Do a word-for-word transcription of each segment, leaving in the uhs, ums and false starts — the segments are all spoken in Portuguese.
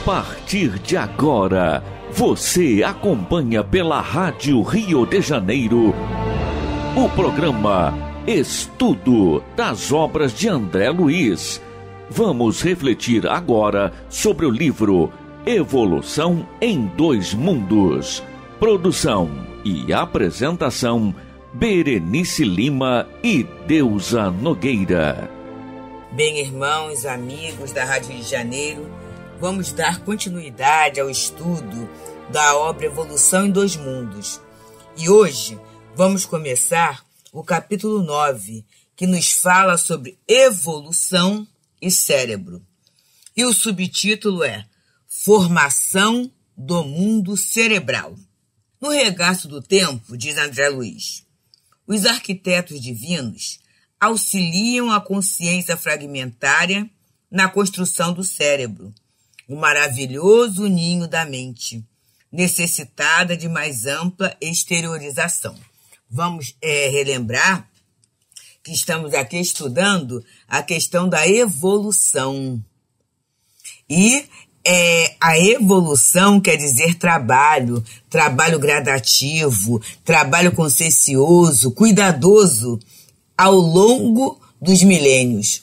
partir de agora, você acompanha pela Rádio Rio de Janeiro o programa Estudo das Obras de André Luiz. Vamos refletir agora sobre o livro Evolução em Dois Mundos. Produção e apresentação, Berenice Lima e Deusa Nogueira. Bem, irmãos, amigos da Rádio Rio de Janeiro, vamos dar continuidade ao estudo da obra Evolução em Dois Mundos. E hoje vamos começar o capítulo nove, que nos fala sobre evolução e cérebro. E o subtítulo é Formação do Mundo Cerebral. No regaço do tempo, diz André Luiz, os arquitetos divinos auxiliam a consciência fragmentária na construção do cérebro, o maravilhoso ninho da mente, necessitada de mais ampla exteriorização. Vamos é, relembrar que estamos aqui estudando a questão da evolução. E é, a evolução quer dizer trabalho, trabalho gradativo, trabalho consciencioso, cuidadoso ao longo dos milênios.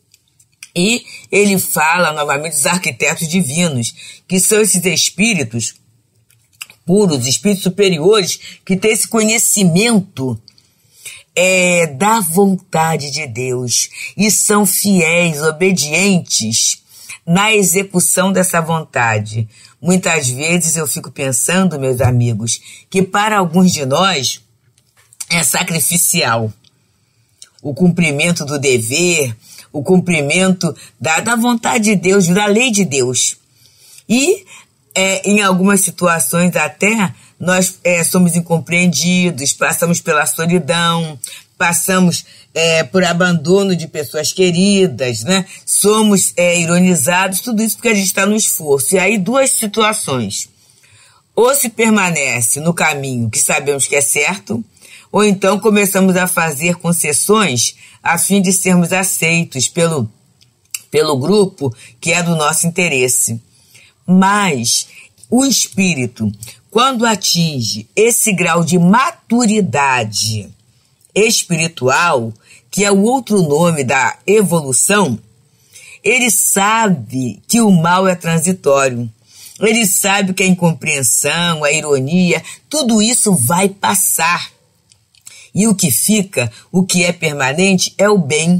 E ele fala novamente dos arquitetos divinos, que são esses espíritos puros, espíritos superiores, que têm esse conhecimento é, da vontade de Deus e são fiéis, obedientes na execução dessa vontade. Muitas vezes eu fico pensando, meus amigos, que para alguns de nós é sacrificial o cumprimento do dever, o cumprimento da, da vontade de Deus, da lei de Deus. E, é, em algumas situações até, nós é, somos incompreendidos, passamos pela solidão, passamos é, por abandono de pessoas queridas, né? Somos é, ironizados, tudo isso porque a gente está no esforço. E aí, duas situações. Ou se permanece no caminho que sabemos que é certo, ou então começamos a fazer concessões a fim de sermos aceitos pelo, pelo grupo que é do nosso interesse. Mas o espírito, quando atinge esse grau de maturidade espiritual, que é o outro nome da evolução, ele sabe que o mal é transitório. Ele sabe que a incompreensão, a ironia, tudo isso vai passar. E o que fica, o que é permanente, é o bem.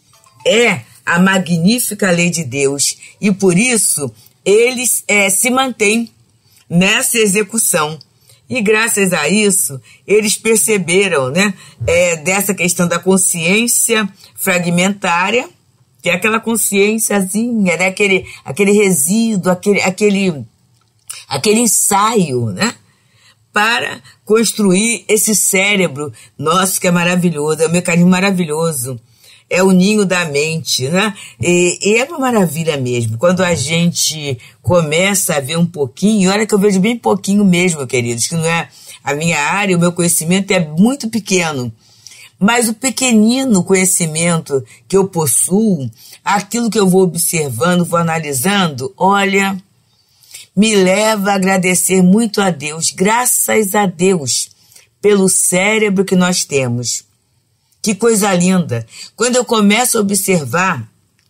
É a magnífica lei de Deus. E por isso, eles é, se mantêm nessa execução. E graças a isso, eles perceberam, né, é, dessa questão da consciência fragmentária, que é aquela consciênciazinha, né, aquele, aquele resíduo, aquele, aquele, aquele ensaio, né? Para construir esse cérebro nosso que é maravilhoso, é um mecanismo maravilhoso, é o ninho da mente, né? E, e é uma maravilha mesmo, quando a gente começa a ver um pouquinho, olha que eu vejo bem pouquinho mesmo, queridos, que não é a minha área, o meu conhecimento é muito pequeno, mas o pequenino conhecimento que eu possuo, aquilo que eu vou observando, vou analisando, olha, me leva a agradecer muito a Deus, graças a Deus, pelo cérebro que nós temos. Que coisa linda! Quando eu começo a observar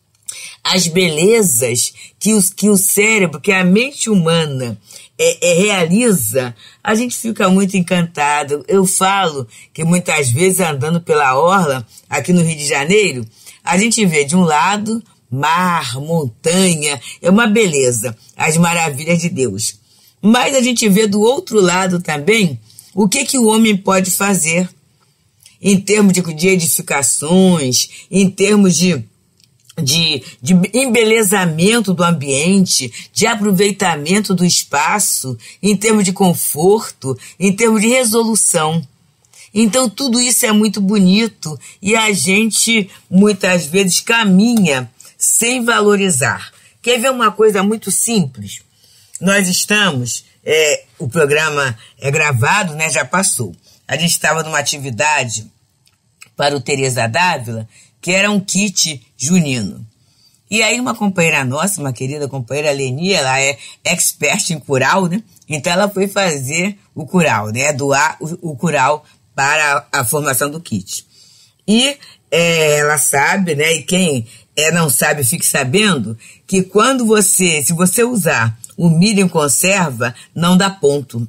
as belezas que, os, que o cérebro, que a mente humana é, é, realiza, a gente fica muito encantado. Eu falo que muitas vezes andando pela orla, aqui no Rio de Janeiro, a gente vê de um lado mar, montanha, é uma beleza, as maravilhas de Deus. Mas a gente vê do outro lado também o que, que o homem pode fazer em termos de, de edificações, em termos de, de, de embelezamento do ambiente, de aproveitamento do espaço, em termos de conforto, em termos de resolução. Então tudo isso é muito bonito e a gente muitas vezes caminha sem valorizar. Quer ver uma coisa muito simples? Nós estamos, é, o programa é gravado, né, já passou. A gente estava numa atividade para o Teresa Dávila, que era um kit junino. E aí uma companheira nossa, uma querida companheira, Leni, ela é expert em curau, né? Então ela foi fazer o curau, né? Doar o, o curau para a, a formação do kit. E é, ela sabe, né? E quem é, não sabe, fique sabendo que quando você, se você usar o milho em conserva, não dá ponto.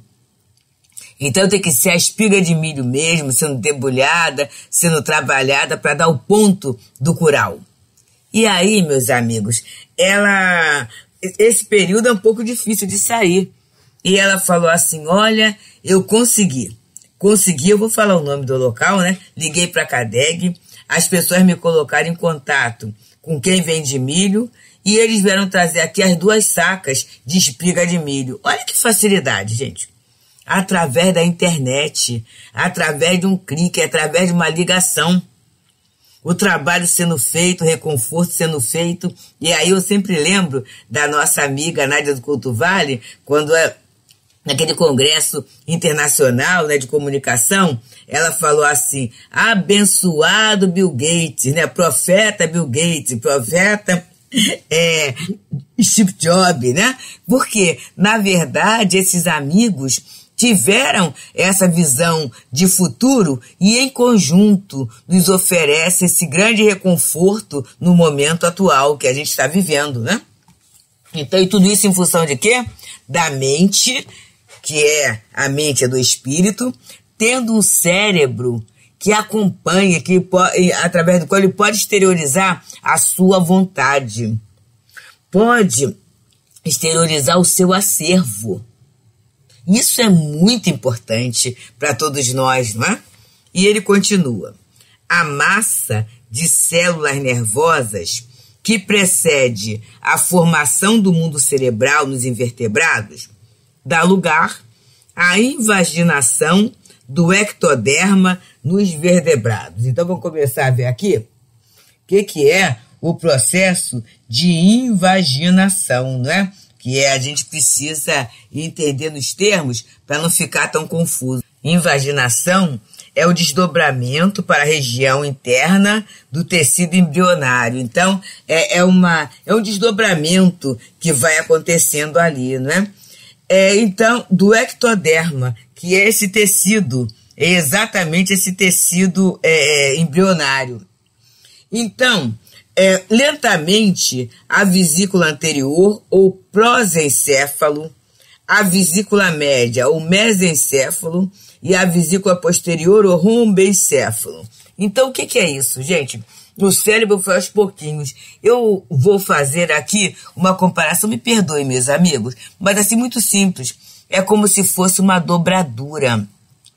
Então tem que ser a espiga de milho mesmo, sendo debulhada, sendo trabalhada para dar o ponto do curau. E aí, meus amigos, ela, esse período é um pouco difícil de sair. E ela falou assim, olha, eu consegui. Consegui, eu vou falar o nome do local, né? Liguei para a CADEG, as pessoas me colocaram em contato com quem vende milho e eles vieram trazer aqui as duas sacas de espiga de milho. Olha que facilidade, gente. Através da internet, através de um clique, através de uma ligação. O trabalho sendo feito, o reconforto sendo feito. E aí eu sempre lembro da nossa amiga Nádia do Couto Vale, quando é naquele congresso internacional, né, de comunicação, ela falou assim, abençoado Bill Gates, né, profeta Bill Gates, profeta é, Steve Jobs, né? Porque, na verdade, esses amigos tiveram essa visão de futuro e, em conjunto, nos oferece esse grande reconforto no momento atual que a gente está vivendo, né? Então, e tudo isso em função de quê? Da mente, que é a mente do espírito, tendo um cérebro que acompanha, que pode, através do qual ele pode exteriorizar a sua vontade. Pode exteriorizar o seu acervo. Isso é muito importante para todos nós, não é? E ele continua. A massa de células nervosas que precede a formação do mundo cerebral nos invertebrados dá lugar à invaginação do ectoderma nos vertebrados. Então vamos começar a ver aqui o que, que é o processo de invaginação, não é? Que é, a gente precisa entender nos termos para não ficar tão confuso. Invaginação é o desdobramento para a região interna do tecido embrionário. Então, é, é, uma, é um desdobramento que vai acontecendo ali, não é? É, então, do ectoderma, que é esse tecido, é exatamente esse tecido é, embrionário. Então, é, lentamente, a vesícula anterior, ou prosencéfalo, a vesícula média, ou mesencéfalo, e a vesícula posterior, ou rombencéfalo. Então, o que, que é isso, gente? O cérebro foi aos pouquinhos. Eu vou fazer aqui uma comparação, me perdoe, meus amigos, mas assim, muito simples. É como se fosse uma dobradura.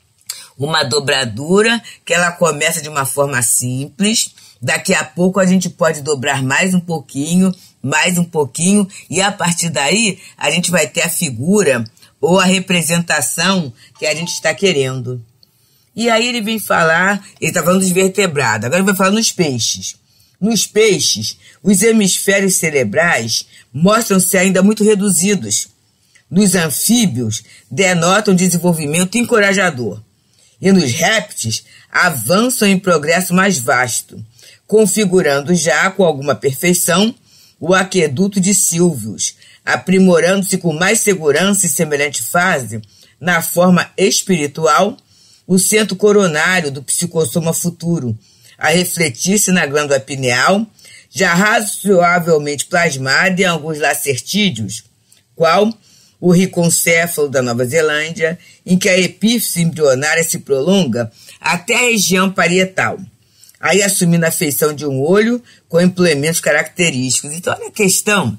Uma dobradura que ela começa de uma forma simples. Daqui a pouco a gente pode dobrar mais um pouquinho, mais um pouquinho, e a partir daí a gente vai ter a figura ou a representação que a gente está querendo. E aí ele vem falar, ele está falando dos vertebrados, agora ele vai falar nos peixes. Nos peixes, os hemisférios cerebrais mostram-se ainda muito reduzidos. Nos anfíbios, denotam desenvolvimento encorajador. E nos répteis, avançam em progresso mais vasto, configurando já com alguma perfeição o aqueduto de Silvius, aprimorando-se com mais segurança e semelhante fase, na forma espiritual, o centro coronário do psicossoma futuro, a refletir-se na glândula pineal, já razoavelmente plasmada em alguns lacertídeos, qual o riconcéfalo da Nova Zelândia, em que a epífise embrionária se prolonga até a região parietal, aí assumindo a feição de um olho com implementos característicos. Então, olha a questão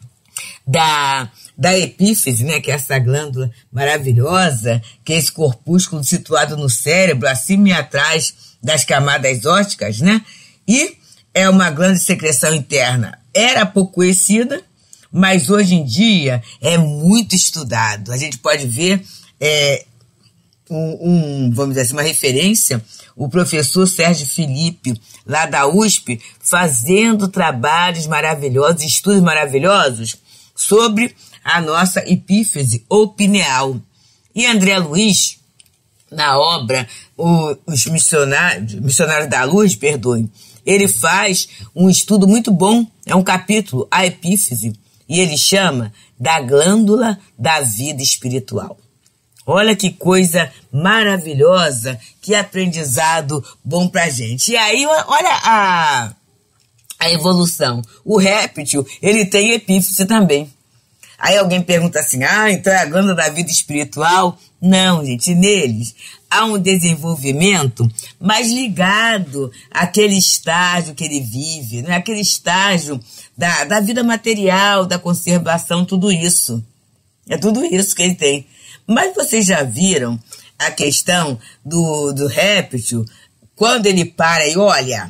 da, da epífise, né, que é essa glândula maravilhosa, que é esse corpúsculo situado no cérebro, acima e atrás das camadas ópticas, né? E é uma glândula de secreção interna. Era pouco conhecida, mas hoje em dia é muito estudado. A gente pode ver é, um, um, vamos dizer assim, uma referência, o professor Sérgio Felipe, lá da U S P, fazendo trabalhos maravilhosos, estudos maravilhosos sobre a nossa epífise ou pineal. E André Luiz, na obra o, Os Missionários, Missionários da Luz, perdoem, ele faz um estudo muito bom, é um capítulo, a epífise, e ele chama da glândula da vida espiritual. Olha que coisa maravilhosa, que aprendizado bom pra gente. E aí, olha a, a evolução. O réptil, ele tem epífise também. Aí alguém pergunta assim, ah, então é a glândula da vida espiritual? Não, gente, neles há um desenvolvimento mais ligado àquele estágio que ele vive, né? Aquele estágio da, da vida material, da conservação, tudo isso. É tudo isso que ele tem. Mas vocês já viram a questão do, do réptil, quando ele para e olha,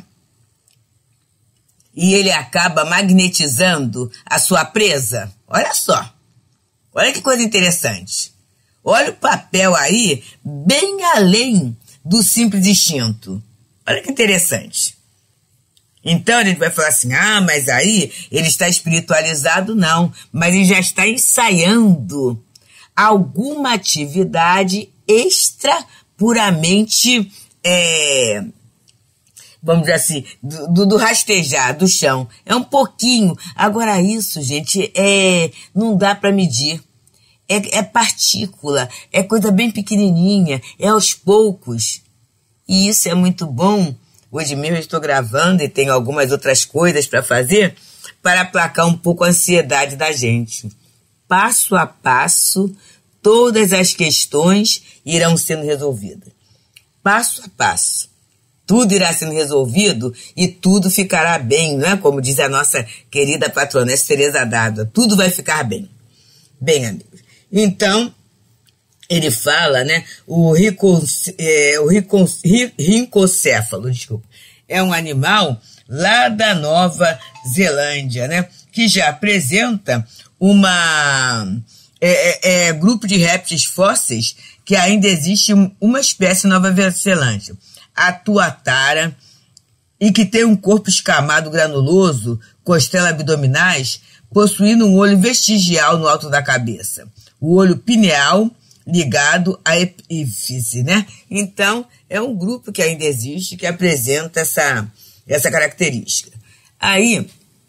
e ele acaba magnetizando a sua presa? Olha só, olha que coisa interessante. Olha o papel aí, bem além do simples instinto. Olha que interessante. Então a gente vai falar assim, ah, mas aí ele está espiritualizado, não. Mas ele já está ensaiando alguma atividade extra, puramente, é, vamos dizer assim, do, do, do rastejar, do chão. É um pouquinho. Agora isso, gente, é, não dá para medir. É, é partícula, é coisa bem pequenininha, é aos poucos. E isso é muito bom. Hoje mesmo eu estou gravando e tenho algumas outras coisas para fazer para aplacar um pouco a ansiedade da gente. Passo a passo, todas as questões irão sendo resolvidas. Passo a passo. Tudo irá sendo resolvido e tudo ficará bem, não é? Como diz a nossa querida patrona Teresa d'Ávila, tudo vai ficar bem. Bem, amigos. Então, ele fala, né, o, rico, é, o rico, rincocéfalo, desculpa, é um animal lá da Nova Zelândia, né, que já apresenta uma é, é, é, grupo de répteis fósseis que ainda existe uma espécie na Nova Zelândia, a tuatara, e que tem um corpo escamado granuloso, costelas abdominais, possuindo um olho vestigial no alto da cabeça. O olho pineal ligado à epífise, né? Então, é um grupo que ainda existe, que apresenta essa, essa característica. Aí,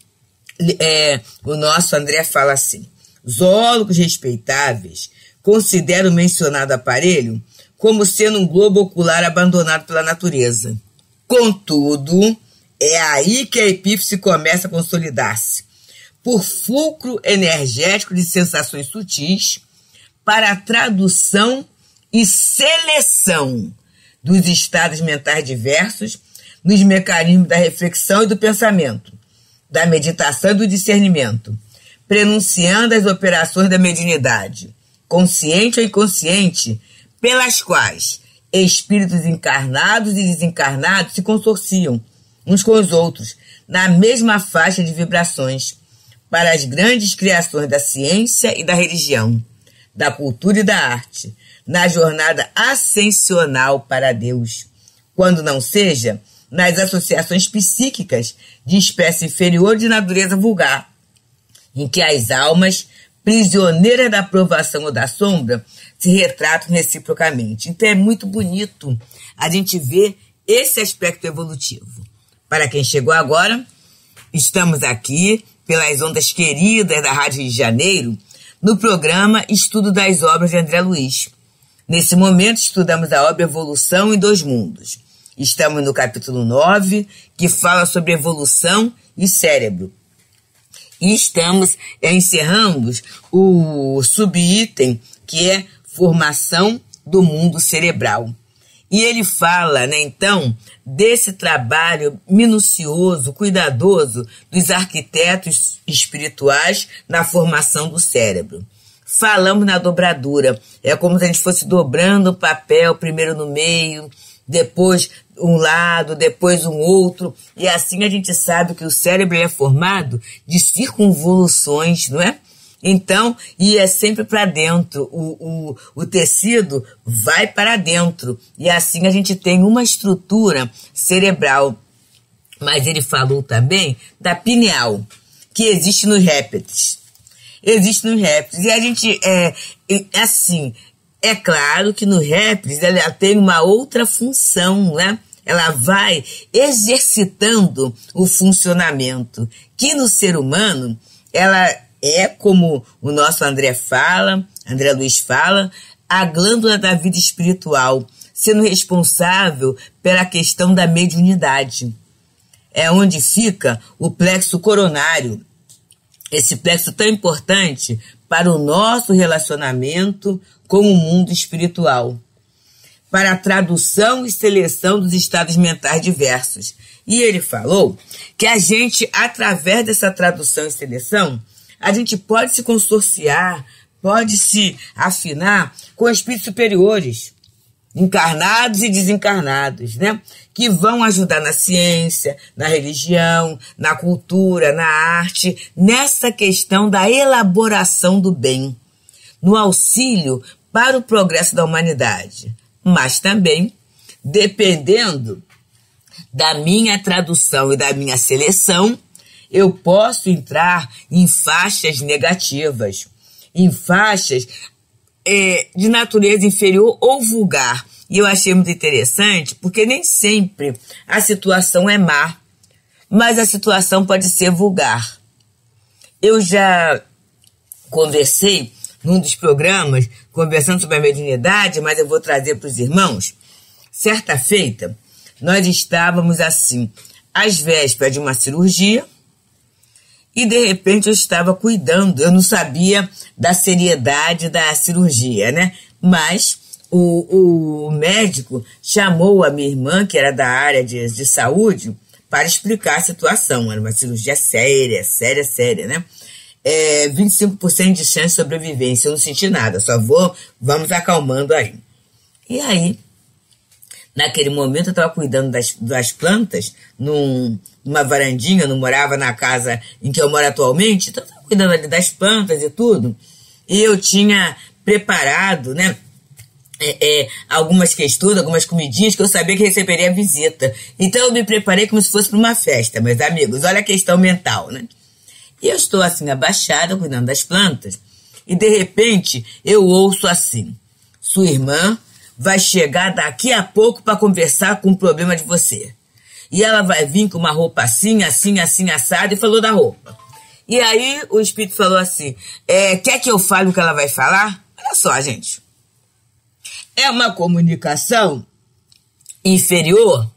é, o nosso André fala assim, zoólogos respeitáveis consideram o mencionado aparelho como sendo um globo ocular abandonado pela natureza. Contudo, é aí que a epífise começa a consolidar-se, por fulcro energético de sensações sutis, para a tradução e seleção dos estados mentais diversos nos mecanismos da reflexão e do pensamento, da meditação e do discernimento, prenunciando as operações da mediunidade, consciente ou inconsciente, pelas quais espíritos encarnados e desencarnados se consorciam uns com os outros, na mesma faixa de vibrações, para as grandes criações da ciência e da religião, da cultura e da arte, na jornada ascensional para Deus, quando não seja nas associações psíquicas de espécie inferior de natureza vulgar, em que as almas, prisioneiras da aprovação ou da sombra, se retratam reciprocamente. Então é muito bonito a gente ver esse aspecto evolutivo. Para quem chegou agora, estamos aqui pelas ondas queridas da Rádio Rio de Janeiro, no programa Estudo das Obras de André Luiz. Nesse momento, estudamos a obra Evolução em Dois Mundos. Estamos no capítulo nove, que fala sobre evolução e cérebro. E estamos encerrando o subitem, que é formação do mundo cerebral. E ele fala, né, então, desse trabalho minucioso, cuidadoso dos arquitetos espirituais na formação do cérebro. Falamos na dobradura. É como se a gente fosse dobrando o papel, primeiro no meio, depois um lado, depois um outro. E assim a gente sabe que o cérebro é formado de circunvoluções, não é? Então, e é sempre para dentro, o, o, o tecido vai para dentro, e assim a gente tem uma estrutura cerebral. Mas ele falou também da pineal, que existe nos répteis. Existe nos répteis, e a gente, é, assim, é claro que no répteis ela tem uma outra função, né? ela vai exercitando o funcionamento, que no ser humano, ela é, como o nosso André fala, André Luiz fala, a glândula da vida espiritual, sendo responsável pela questão da mediunidade. É onde fica o plexo coronário, esse plexo tão importante para o nosso relacionamento com o mundo espiritual, para a tradução e seleção dos estados mentais diversos. E ele falou que a gente, através dessa tradução e seleção, a gente pode se consorciar, pode se afinar com espíritos superiores, encarnados e desencarnados, né? Que vão ajudar na ciência, na religião, na cultura, na arte, nessa questão da elaboração do bem, no auxílio para o progresso da humanidade. Mas também, dependendo da minha tradução e da minha seleção, eu posso entrar em faixas negativas, em faixas é, de natureza inferior ou vulgar. E eu achei muito interessante, porque nem sempre a situação é má, mas a situação pode ser vulgar. Eu já conversei num dos programas, conversando sobre a mediunidade, mas eu vou trazer para os irmãos. Certa feita, nós estávamos assim, às vésperas de uma cirurgia, e de repente eu estava cuidando, eu não sabia da seriedade da cirurgia, né? Mas o, o médico chamou a minha irmã, que era da área de, de saúde, para explicar a situação. Era uma cirurgia séria, séria, séria, né? É, vinte e cinco por cento de chance de sobrevivência, eu não senti nada, só vou, vamos acalmando aí. E aí, naquele momento eu estava cuidando das, das plantas, num, numa varandinha, eu não morava na casa em que eu moro atualmente, então eu estava cuidando ali das plantas e tudo, e eu tinha preparado, né, é, é, algumas questões, algumas comidinhas que eu sabia que receberia visita. Então eu me preparei como se fosse para uma festa, meus amigos, olha a questão mental, né? E eu estou assim, abaixada, cuidando das plantas, e de repente eu ouço assim, sua irmã vai chegar daqui a pouco para conversar com o problema de você. E ela vai vir com uma roupa assim, assim, assim, assada, e falou da roupa. E aí o espírito falou assim, é, quer que eu fale o que ela vai falar? Olha só, gente. É uma comunicação inferior,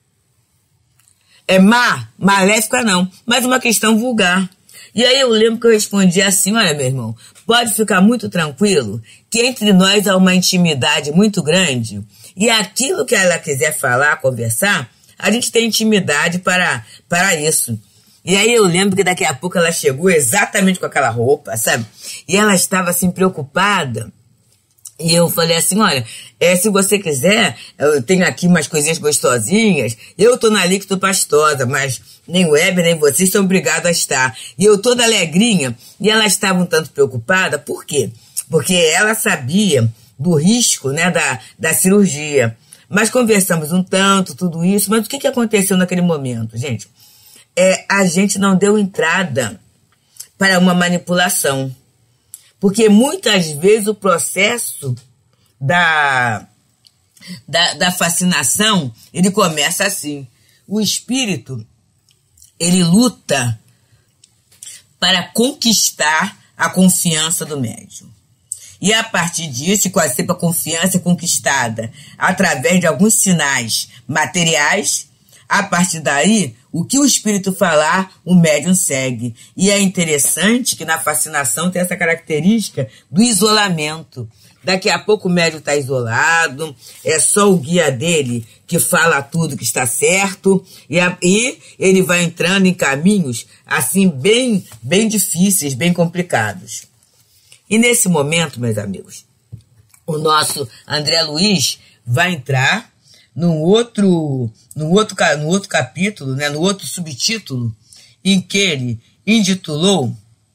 é má, maléfica não, mas uma questão vulgar. E aí eu lembro que eu respondi assim, olha meu irmão, pode ficar muito tranquilo que entre nós há uma intimidade muito grande e aquilo que ela quiser falar, conversar, a gente tem intimidade para, para isso. E aí eu lembro que daqui a pouco ela chegou exatamente com aquela roupa, sabe? E ela estava assim preocupada. E eu falei assim, olha, é, se você quiser, eu tenho aqui umas coisinhas gostosinhas, eu tô na líquido pastosa, mas nem o Weber, nem vocês são obrigados a estar. E eu toda alegrinha, e ela estava um tanto preocupada, por quê? Porque ela sabia do risco, né, da, da cirurgia. Mas conversamos um tanto, tudo isso, mas o que, que aconteceu naquele momento, gente? É, a gente não deu entrada para uma manipulação. Porque muitas vezes o processo da, da, da fascinação, ele começa assim. O espírito, ele luta para conquistar a confiança do médium. E a partir disso, quase sempre a confiança é conquistada através de alguns sinais materiais. A partir daí, o que o espírito falar, o médium segue. E é interessante que na fascinação tem essa característica do isolamento. Daqui a pouco o médium está isolado, é só o guia dele que fala tudo que está certo, e, a, e ele vai entrando em caminhos assim bem, bem difíceis, bem complicados. E nesse momento, meus amigos, o nosso André Luiz vai entrar num outro, num outro, num outro capítulo, né, no outro subtítulo, em que ele intitulou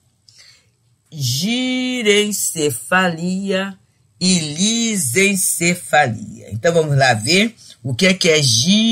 Girencefalia e Lisencefalia. Então vamos lá ver o que é que é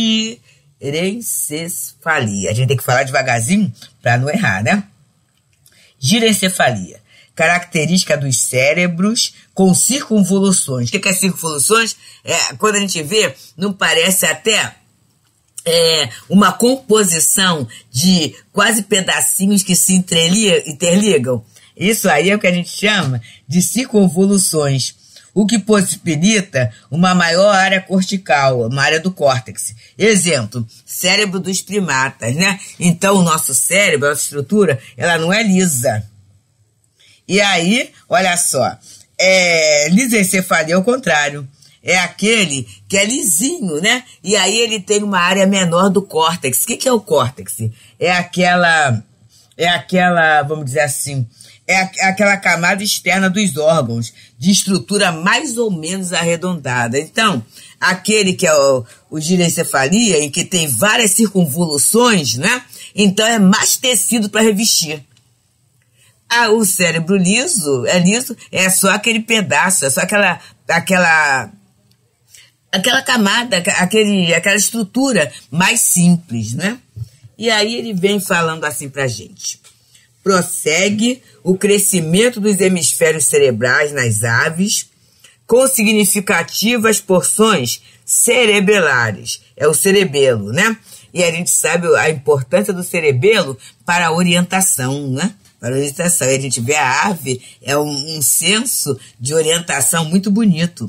girencefalia. A gente tem que falar devagarzinho para não errar, né? Girencefalia, característica dos cérebros com circunvoluções. O que é circunvoluções? É, quando a gente vê, não parece até é, uma composição de quase pedacinhos que se interligam. Isso aí é o que a gente chama de circunvoluções, o que possibilita uma maior área cortical, uma área do córtex. Exemplo, cérebro dos primatas, né? Então, o nosso cérebro, a nossa estrutura, ela não é lisa. E aí, olha só, é, lisencefalia é o contrário. É aquele que é lisinho, né? E aí ele tem uma área menor do córtex. O que, que é o córtex? É aquela, é aquela, vamos dizer assim, é aquela camada externa dos órgãos, de estrutura mais ou menos arredondada. Então, aquele que é o, o girencefalia, em que tem várias circunvoluções, né? Então é mais tecido para revestir. Ah, o cérebro liso, é liso, é só aquele pedaço, é só aquela, aquela, aquela camada, aquele, aquela estrutura mais simples, né? E aí ele vem falando assim pra gente. Prossegue o crescimento dos hemisférios cerebrais nas aves com significativas porções cerebelares. É o cerebelo, né? E a gente sabe a importância do cerebelo para a orientação, né? Para a orientação. E a gente vê a ave, é um, um senso de orientação muito bonito.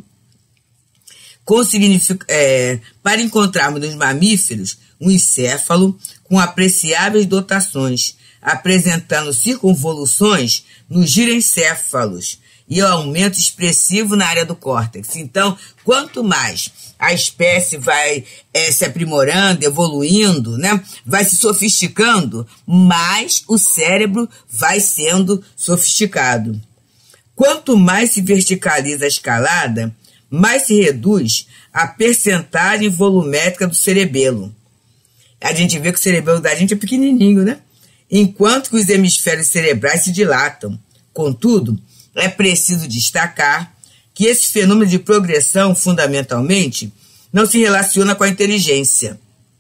Com signific... é, para encontrarmos nos mamíferos um encéfalo com apreciáveis dotações, apresentando circunvoluções nos girencéfalos e o aumento expressivo na área do córtex. Então, quanto mais a espécie vai é, se aprimorando, evoluindo, né, vai se sofisticando, mais o cérebro vai sendo sofisticado. Quanto mais se verticaliza a escalada, mais se reduz a percentagem volumétrica do cerebelo. A gente vê que o cerebelo da gente é pequenininho, né? Enquanto que os hemisférios cerebrais se dilatam. Contudo, é preciso destacar que esse fenômeno de progressão, fundamentalmente, não se relaciona com a inteligência.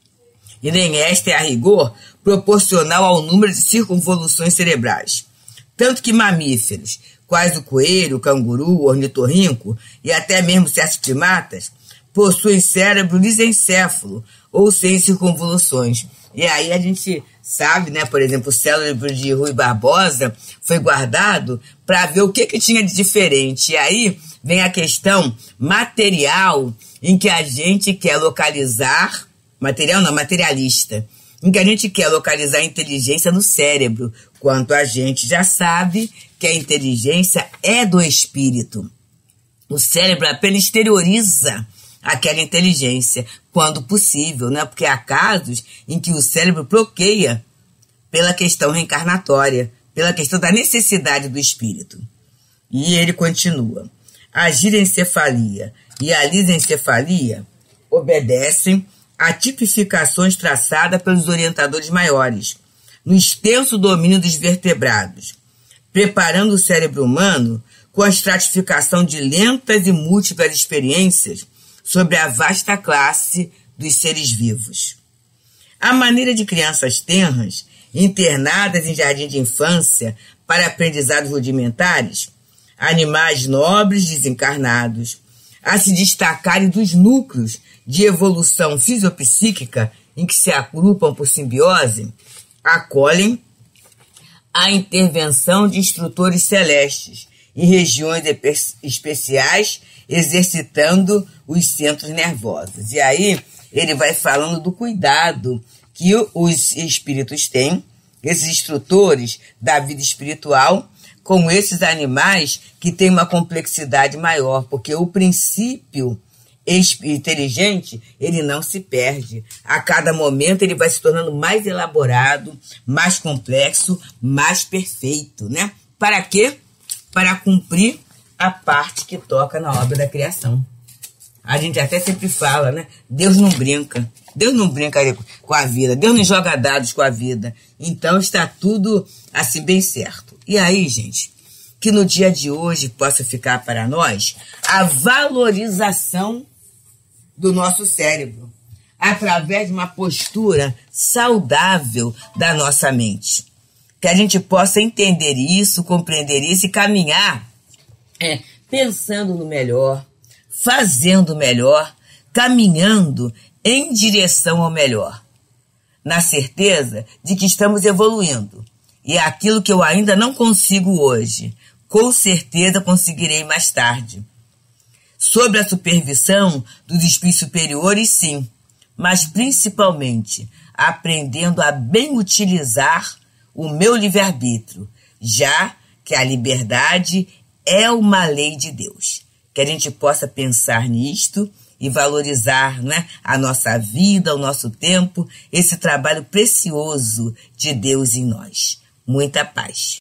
E nem esta é, a rigor, proporcional ao número de circunvoluções cerebrais. Tanto que mamíferos, quais o coelho, o canguru, o ornitorrinco e até mesmo certos primatas, possuem cérebro lisencéfalo ou sem circunvoluções. E aí a gente sabe, né, por exemplo, o cérebro de Rui Barbosa foi guardado para ver o que, que tinha de diferente. E aí vem a questão material, em que a gente quer localizar, material não, materialista, em que a gente quer localizar a inteligência no cérebro, quanto a gente já sabe que a inteligência é do espírito. O cérebro apenas exterioriza aquela inteligência, quando possível, né? Porque há casos em que o cérebro bloqueia pela questão reencarnatória, pela questão da necessidade do espírito. E ele continua. A girencefalia e a lisencefalia obedecem a tipificações traçadas pelos orientadores maiores, no extenso domínio dos vertebrados, preparando o cérebro humano com a estratificação de lentas e múltiplas experiências sobre a vasta classe dos seres vivos. À maneira de crianças tenras, internadas em jardim de infância para aprendizados rudimentares, animais nobres desencarnados, a se destacarem dos núcleos de evolução fisiopsíquica em que se agrupam por simbiose, acolhem a intervenção de instrutores celestes em regiões especiais, exercitando os centros nervosos. E aí ele vai falando do cuidado que os espíritos têm, esses instrutores da vida espiritual, com esses animais que têm uma complexidade maior, porque o princípio inteligente, ele não se perde. A cada momento ele vai se tornando mais elaborado, mais complexo, mais perfeito, né? Para quê? Para cumprir a parte que toca na obra da criação. A gente até sempre fala, né? Deus não brinca. Deus não brinca com a vida. Deus não joga dados com a vida. Então está tudo assim bem certo. E aí, gente, que no dia de hoje possa ficar para nós a valorização do nosso cérebro, através de uma postura saudável da nossa mente. Que a gente possa entender isso, compreender isso e caminhar é, pensando no melhor, fazendo melhor, caminhando em direção ao melhor, na certeza de que estamos evoluindo. E é aquilo que eu ainda não consigo hoje, com certeza conseguirei mais tarde. Sob a supervisão dos espíritos superiores, sim, mas principalmente aprendendo a bem utilizar o meu livre-arbítrio, já que a liberdade é uma lei de Deus. Que a gente possa pensar nisto e valorizar, né, a nossa vida, o nosso tempo, esse trabalho precioso de Deus em nós. Muita paz.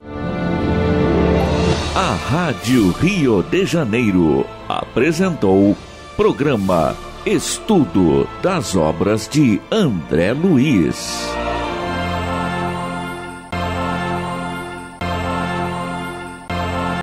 A Rádio Rio de Janeiro apresentou programa Estudo das Obras de André Luiz.